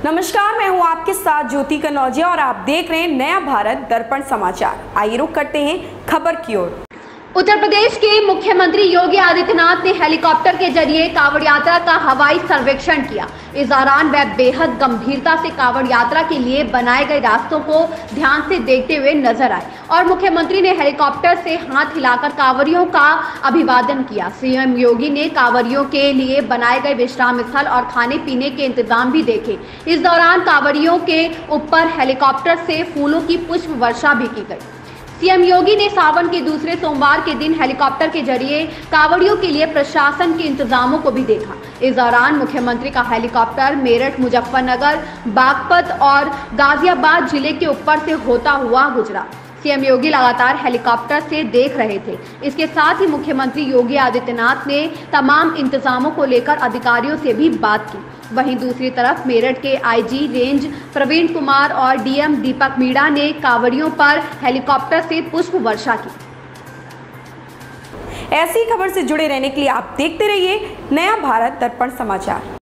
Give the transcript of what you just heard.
नमस्कार, मैं हूं आपके साथ ज्योति कनौजिया और आप देख रहे हैं नया भारत दर्पण समाचार। आइए रुक करते हैं खबर की ओर। उत्तर प्रदेश के मुख्यमंत्री योगी आदित्यनाथ ने हेलीकॉप्टर के जरिए कांवड़ यात्रा का हवाई सर्वेक्षण किया। इस दौरान वह बेहद गंभीरता से कांवड़ यात्रा के लिए बनाए गए रास्तों को ध्यान से देखते हुए नजर आए और मुख्यमंत्री ने हेलीकॉप्टर से हाथ हिलाकर कांवड़ियों का अभिवादन किया। सीएम योगी ने कांवड़ियों के लिए बनाए गए विश्राम स्थल और खाने पीने के इंतजाम भी देखे। इस दौरान कांवड़ियों के ऊपर हेलीकॉप्टर से फूलों की पुष्प वर्षा भी की गई। सीएम योगी ने सावन के दूसरे सोमवार के दिन हेलीकॉप्टर के जरिए कांवड़ियों के लिए प्रशासन के इंतजामों को भी देखा। इस दौरान मुख्यमंत्री का हेलीकॉप्टर मेरठ, मुजफ्फरनगर, बागपत और गाजियाबाद जिले के ऊपर से होता हुआ गुजरा। सीएम योगी लगातार हेलीकॉप्टर से देख रहे थे। इसके साथ ही मुख्यमंत्री योगी आदित्यनाथ ने तमाम इंतजामों को लेकर अधिकारियों से भी बात की। वहीं दूसरी तरफ मेरठ के आईजी रेंज प्रवीण कुमार और डीएम दीपक मीणा ने कांवड़ियों पर हेलीकॉप्टर से पुष्प वर्षा की। ऐसी खबर से जुड़े रहने के लिए आप देखते रहिए नया भारत दर्पण समाचार।